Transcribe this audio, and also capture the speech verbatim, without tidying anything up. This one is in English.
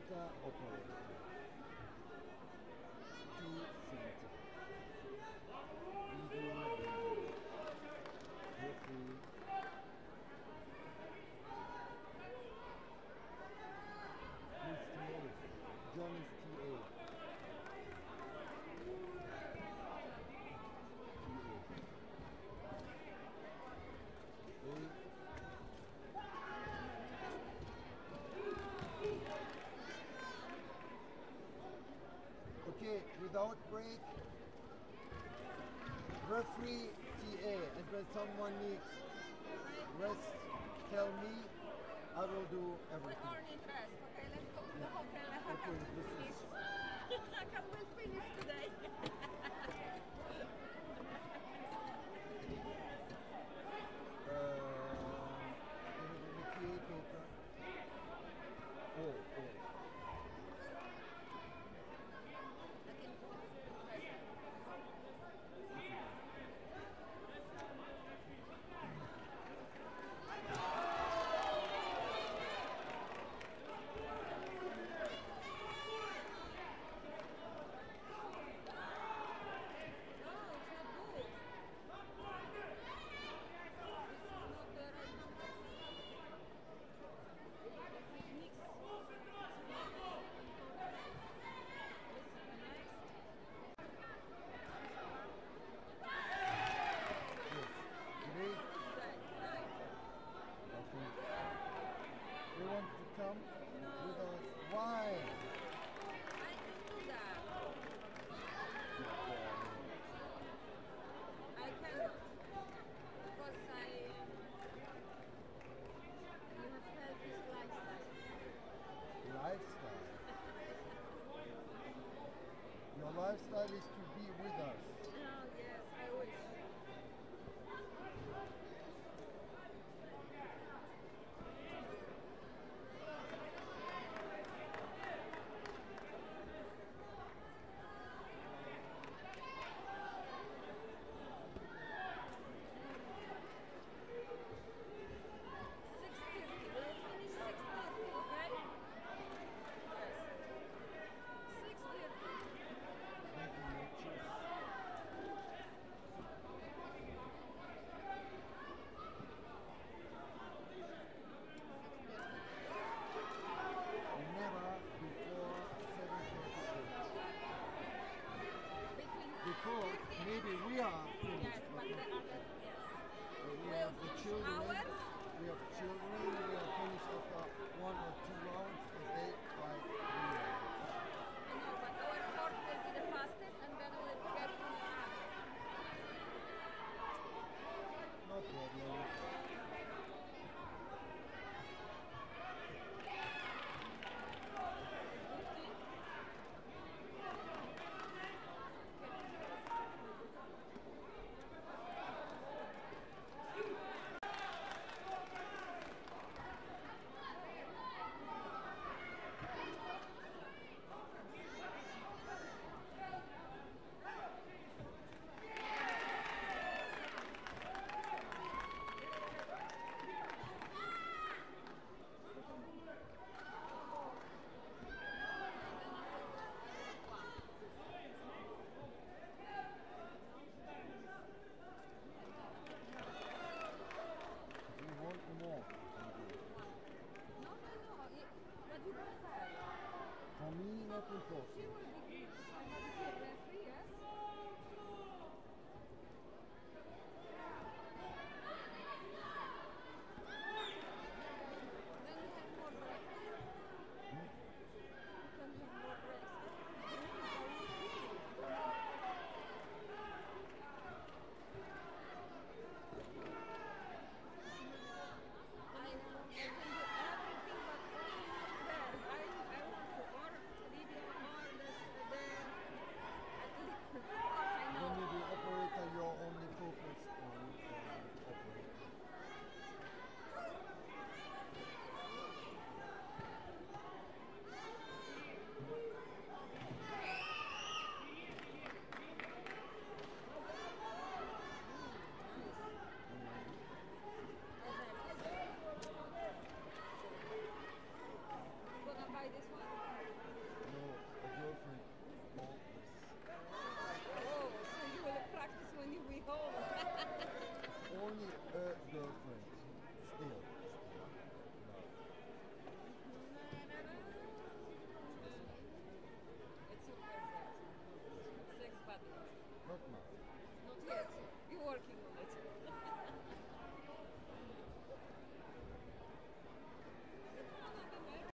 center operator. Two center. Video, video. Referee. Please T A. John is T A. Okay, without break, referee T A, and when someone needs rest, tell me, I will do everything. We are in rest, okay? Let's go to the hotel. I Okay, can this finish. is... I can will finish today. uh, T A paper. Oh, oh. They want to come No. with us. Why? I can do that. I cannot. Because I... You have healthy lifestyle. Lifestyle. Your lifestyle is to be with us. Oh, yes, I wish. Because maybe we are finished. Yes, but the other, yes. We have the children. Hours? We have children. We are finished after one or two rounds, and they like three rounds. I know, but our fourth will be the fastest, and then we'll get to the No problem. More. No, no, no. What do you prefer? For me, not important. She will